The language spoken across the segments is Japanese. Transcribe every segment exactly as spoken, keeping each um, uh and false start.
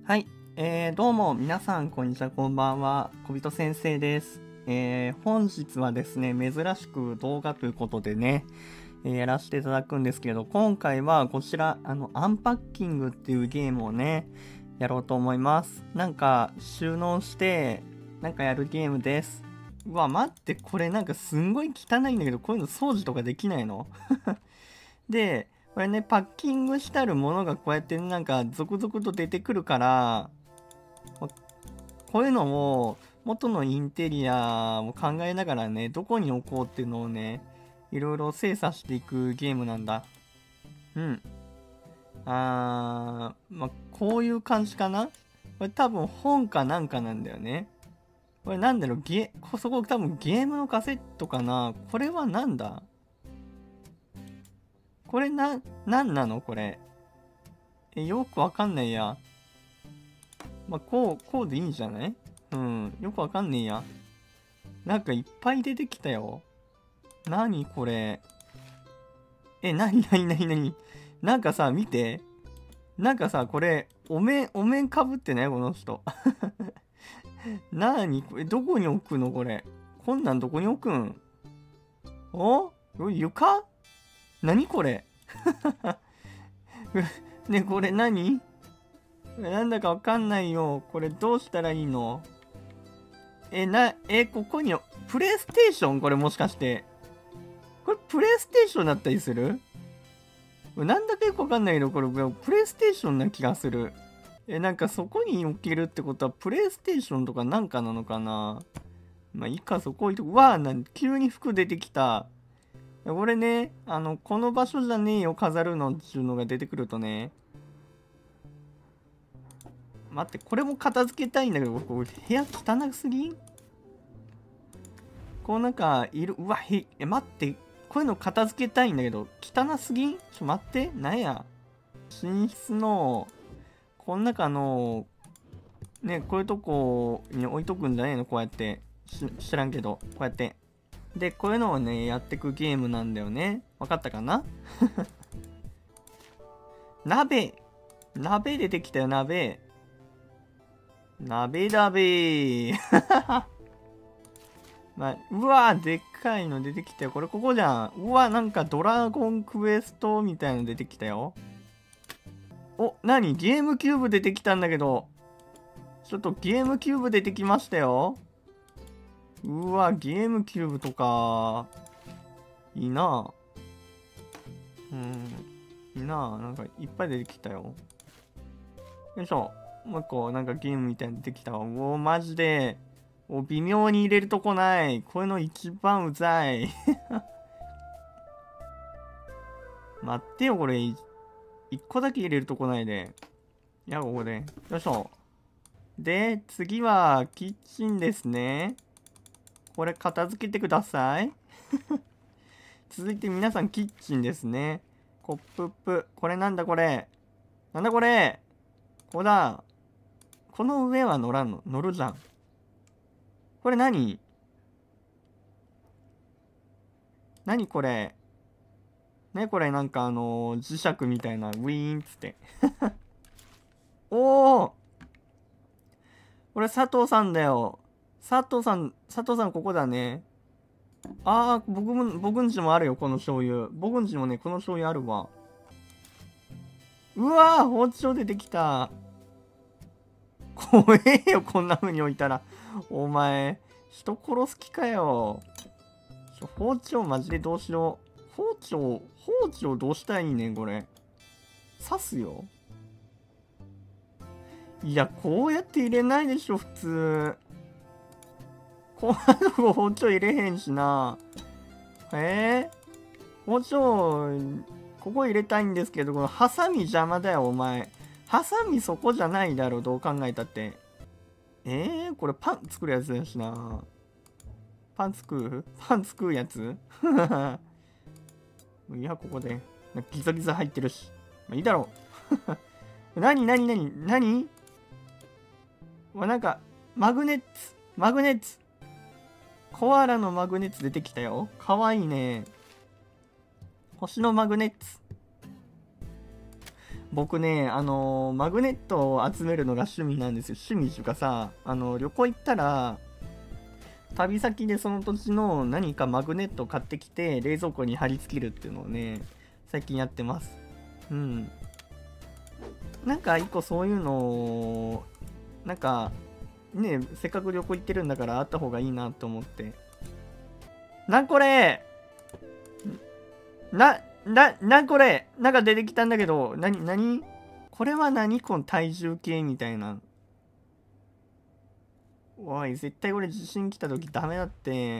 はい、えー、どうも皆さんこんにちは、こんばんは、小人先生です。えー、本日はですね、珍しく動画ということでね、えーやらせていただくんですけど、今回はこちら、あの、アンパッキングっていうゲームをね、やろうと思います。なんか、収納して、なんかやるゲームです。うわ、待って、これなんかすんごい汚いんだけど、こういうの掃除とかできないので、これね、パッキングしてあるものがこうやってなんか続々と出てくるから、まこういうのを元のインテリアを考えながらね、どこに置こうっていうのをね、いろいろ精査していくゲームなんだ。うん。あー、まあ、こういう感じかな。これ多分本かなんかなんだよね。これなんだろう、ゲ、そこ多分ゲームのカセットかな。これはなんだこれな、なんなのこれ。え、よくわかんないや。まあ、こう、こうでいいんじゃない？うん、よくわかんねえや。なんかいっぱい出てきたよ。なにこれ。え、なになになになになんかさ、見て。なんかさ、これ、お面、お面かぶってないこの人。なにこれ、どこに置くのこれ。こんなんどこに置くん？お床？なにこれ。ね、これ何？なんだかわかんないよ。これどうしたらいいの？え、な、え、ここに、プレイステーションこれもしかして。これプレイステーションだったりする？なんだかよくわかんないけど、これプレイステーションな気がする。え、なんかそこに置けるってことはプレイステーションとかなんかなのかな？まあいいか、そこ置いとく。わあ、なん急に服出てきた。これね、あの、この場所じゃねえよ、飾るのっていうのが出てくるとね。待って、これも片付けたいんだけど、これ部屋汚すぎん？こうなんか、いる、うわ、へ、え、待って、こういうの片付けたいんだけど、汚すぎん？ちょっと待って、なんや。寝室の、この中の、ね、こういうとこに置いとくんじゃねえのこうやって。知らんけど、こうやって。で、こういうのをね、やってくゲームなんだよね。わかったかな？鍋鍋出てきたよ、鍋。鍋だべー。まあ、うわー、でっかいの出てきたよ。これここじゃん。うわ、なんかドラゴンクエストみたいの出てきたよ。お、なに？ゲームキューブ出てきたんだけど。ちょっとゲームキューブ出てきましたよ。うわ、ゲームキューブとか、いいな。うん、いいな。なんかいっぱい出てきたよ。よいしょ。もう一個、なんかゲームみたいに出てきたわ。おお、マジで。お、微妙に入れるとこない。こういうの一番うざい。待ってよ、これ。一個だけ入れるとこないで。いや、ここで。よいしょ。で、次は、キッチンですね。これ、片付けてください。続いて、皆さん、キッチンですね。コップップ。これなんだ、これ。なんだ、これ。ここだ。この上は乗らんの？乗るじゃん。これ何？何これ？ね、これなんかあのー、磁石みたいな、ウィーンっつって。おお！これ佐藤さんだよ。佐藤さん、佐藤さんここだね。ああ、僕も、僕んちもあるよ、この醤油。僕んちもね、この醤油あるわ。うわー、包丁出てきた。怖えよ、こんな風に置いたら。お前、人殺す気かよ。包丁マジでどうしよう。包丁、包丁どうしたらいいねん、これ。刺すよ。いや、こうやって入れないでしょ、普通。こんなとこ包丁入れへんしな。えー、包丁、ここ入れたいんですけど、このハサミ邪魔だよ、お前。ハサミそこじゃないだろ、どう考えたって。えー、これパン作るやつだしな。パン作るパン作るやついや、ここで。ギザギザ入ってるし。まあ、いいだろう。なになになになにわ、なんか、マグネッツ。マグネッツ。コアラのマグネッツ出てきたよ。かわいいね。星のマグネッツ。 僕ね、あのーマグネットを集めるのが趣味なんですよ。趣味っていうかさ、あの旅行行ったら、旅先でその土地の何かマグネットを買ってきて、冷蔵庫に貼り付けるっていうのをね、最近やってます。うん。なんか一個そういうのを、なんか、ね、せっかく旅行行ってるんだからあった方がいいなと思って。な、これな、な、な、これなんか出てきたんだけど、なに、なにこれは何この体重計みたいな。おい、絶対これ地震来た時ダメだって。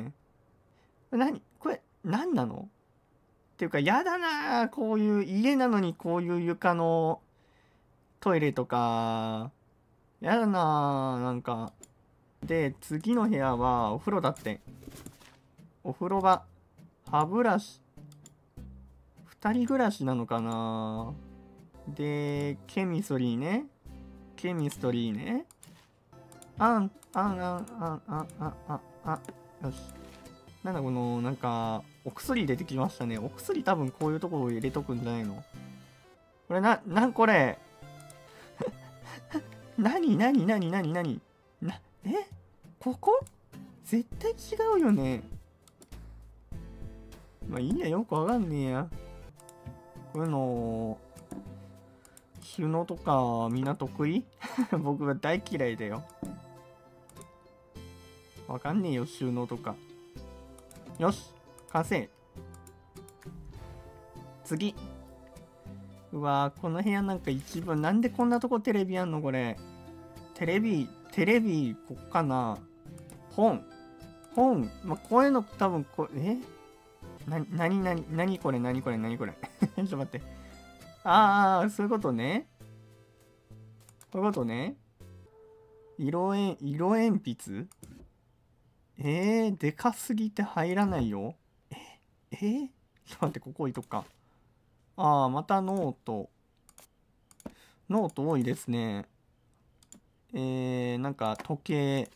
なにこれ、なんなのっていうか、やだなこういう、家なのにこういう床のトイレとか、やだななんか。で、次の部屋はお風呂だって。お風呂場。歯ブラシ。二人暮らしなのかなで、ケミストリーね。ケミストリーね。あん、あん、あん、あん、あん、あん、あん、あん。よし。なんだこの、なんか、お薬出てきましたね。お薬多分こういうところ入れとくんじゃないのこれな、なんこれなになになになになにな、えここ絶対違うよね。まあいいや、よくわかんねえや。こういうの、収納とかみんな得意僕は大嫌いだよ。わかんねえよ、収納とか。よし、完成。次。うわー、この部屋なんか一番、なんでこんなとこテレビあんのこれ。テレビ、テレビ、こっかな。本。本。まあ、こういうの多分こ、えな、なになに、なにこれ、なにこれ、なにこれ。ちょっと待って。ああ、そういうことね。こういうことね。色え、色鉛筆えー、でかすぎて入らないよ。え、えー、ちょっと待って、ここ置いとくか。ああ、またノート。ノート多いですね。えー、なんか時計。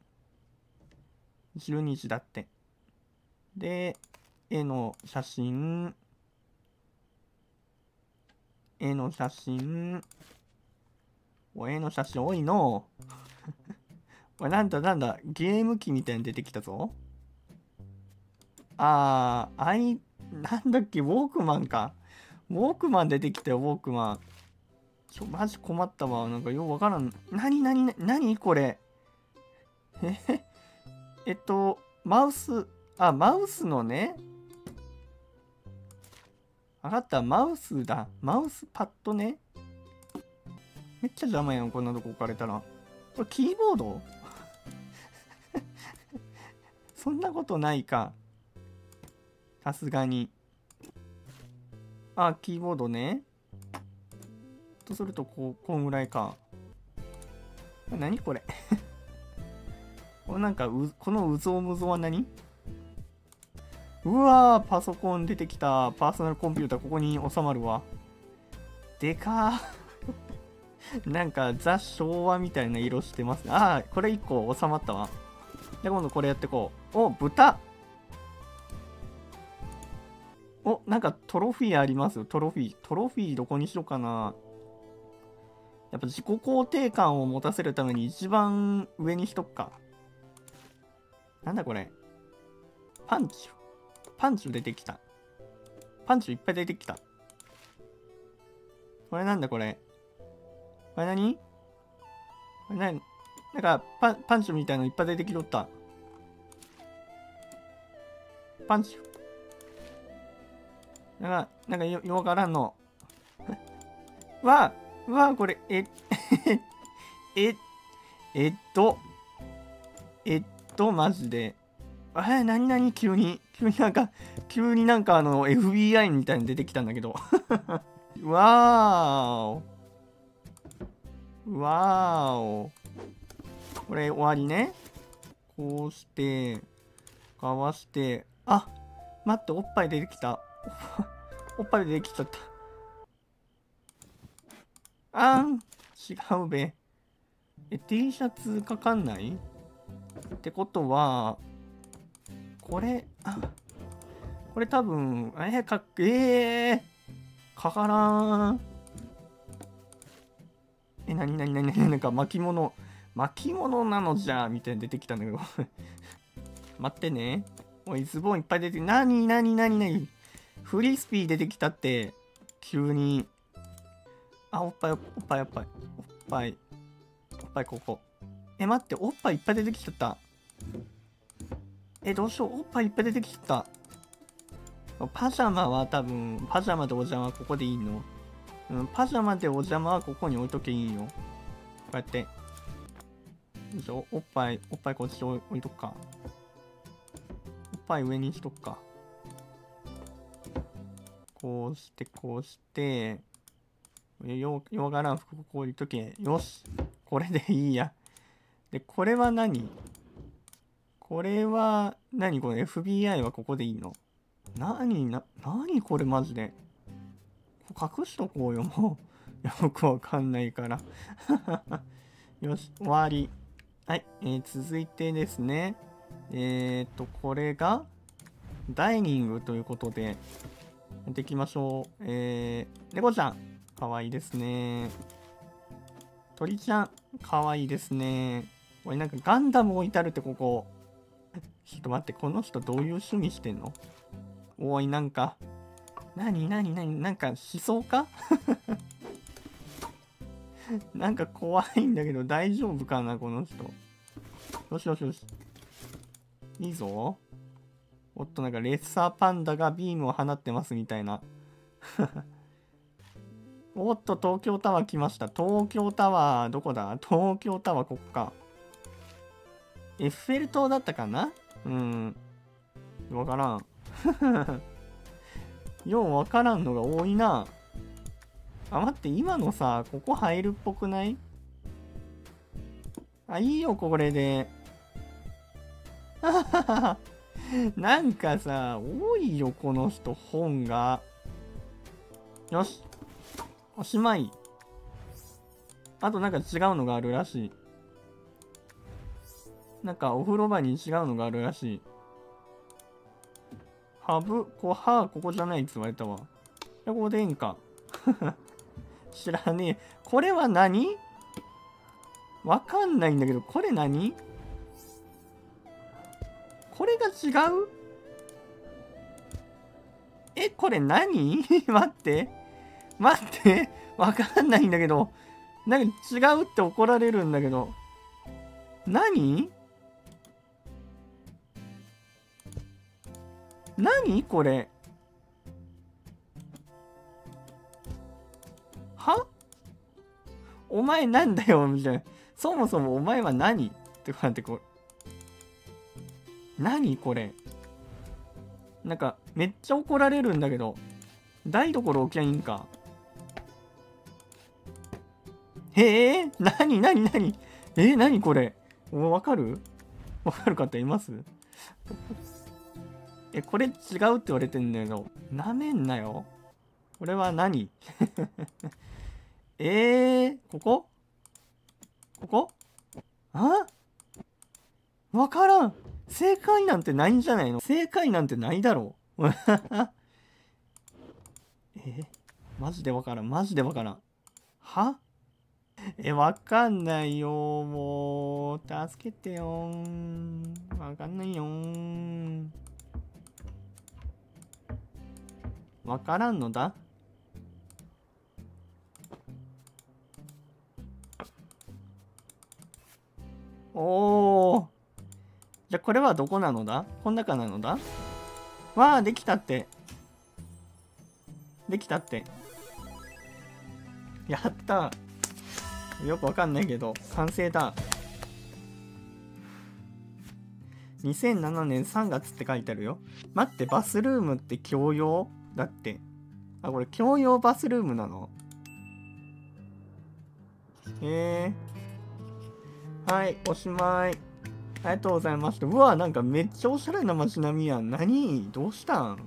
じゅうにじだって。で、絵の写真。絵の写真。お、絵の写真多いの。これなんだなんだ、ゲーム機みたいに出てきたぞ。あー、あい、なんだっけ、ウォークマンか。ウォークマン出てきたよ、ウォークマン。ちょ、マジ困ったわ。なんかよくわからん。なになになにこれ。ええっと、マウス、あ、マウスのね。わかった、マウスだ。マウスパッドね。めっちゃ邪魔やん、こんなとこ置かれたら。これキーボードそんなことないか。さすがに。あ、キーボードね。とすると、こう、こんぐらいか。何これこれなんかう、このうぞうむぞうは何うわー、パソコン出てきた。パーソナルコンピューター、ここに収まるわ。でかー。なんか、ザ・昭和みたいな色してますね。あー、これいっこ収まったわ。で、今度これやってこう。お、豚お、なんかトロフィーありますよ。トロフィー。トロフィーどこにしようかな。やっぱ自己肯定感を持たせるために一番上にしとくか。なんだこれ。パンチ。パンチ出てきた。パンチいっぱい出てきた。これなんだこれ。これ何これ何なんかパン、パンチみたいのいっぱい出てきとった。パンチ。なんか、なんかよ、よわからんの。わあ、わあ、これ、え、え、えっと、えっと、マジで。え、なになに急に、急になんか、急になんかあの、エフビーアイ みたいに出てきたんだけど。わーお。わーお。これ終わりね。こうして、かわして、あ、待って、おっぱい出てきた。おっぱい出てきちゃった。あん、違うべ。え、T シャツかかんないってことは、これ、あ、これ多分、えー、かっけえー、かからん。 なになになになになんか巻物、巻物なのじゃみたいに出てきたんだけど。待ってね。おい、ズボンいっぱい出てきて、なになになになにフリスピー出てきたって、急に。あ、おっぱい、おっぱい、おっぱい、おっぱい、おっぱい、ここ。え、待って、おっぱいいっぱい出てきちゃった。え、どうしよう、おっぱいいっぱい出てきちゃった。パジャマは多分、パジャマでお邪魔はここでいいの。うん、パジャマでお邪魔はここに置いとけいいよ。こうやって。よいしょ、おっぱい、おっぱいこっち置いとくか。おっぱい上にしとくか。こうして、こうして、よ、よがらん服ここ置いとけ。よし。これでいいや。で、これは何これは、何これ エフビーアイ はここでいいのなにな、なにこれマジで。隠しとこうよ、もう。よくわかんないから。よし、終わり。はい、えー、続いてですね。えーと、これが、ダイニングということで、やっていきましょう。えー、猫ちゃん、かわいいですね。鳥ちゃん、かわいいですね。これなんかガンダム置いてあるってここ。ちょっと待って、この人どういう趣味してんのおい、なんか、なになになになんか思想かなんか怖いんだけど大丈夫かなこの人。よしよしよし。いいぞ。おっとなんかレッサーパンダがビームを放ってますみたいな。おっと東京タワー来ました。東京タワーどこだ東京タワーこっか。エッフェル塔だったかなうん。わからん。ようわからんのが多いな。あ、待って、今のさ、ここ入るっぽくないあ、いいよ、これで。なんかさ、多いよ、この人、本が。よし。おしまい。あとなんか違うのがあるらしい。なんかお風呂場に違うのがあるらしい。ハブ、こう、歯、ここじゃないって言われたわ。ここでええんか。知らねえ。これは何わかんないんだけど、これ何これが違うえ、これ何待って。待って。わかんないんだけど。なんか違うって怒られるんだけど。何何これ。はお前なんだよみたいな。そもそもお前は何ってこうやってこう。何これ。なんか、めっちゃ怒られるんだけど。台所置きゃいいんか。へえ、なになになにえー、なにこれわかるわかる方いますえ、これ違うって言われてんだけど。なめんなよ。これは何えー、ここここあわからん。正解なんてないんじゃないの正解なんてないだろう。えー、マジでわからん。マジでわからん。はえ、わかんないよ。もう、助けてよー。わかんないよー。わからんのだ。おー。じゃ、これはどこなのだこん中なのだわあ、できたって。できたって。やった。よくわかんないけど、完成だ。にせんななねんさんがつって書いてあるよ。待って、バスルームって共用だって。あ、これ共用バスルームなのへえー。はい、おしまい。ありがとうございました。うわ、なんかめっちゃおしゃれな街並みやん。何どうしたん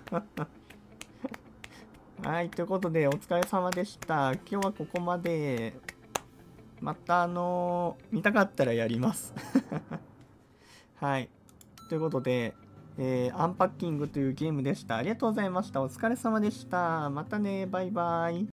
はい、ということでお疲れ様でした。今日はここまで。またあのー、見たかったらやります。はい。ということで、えー、アンパッキングというゲームでした。ありがとうございました。お疲れ様でした。またね。バイバイ。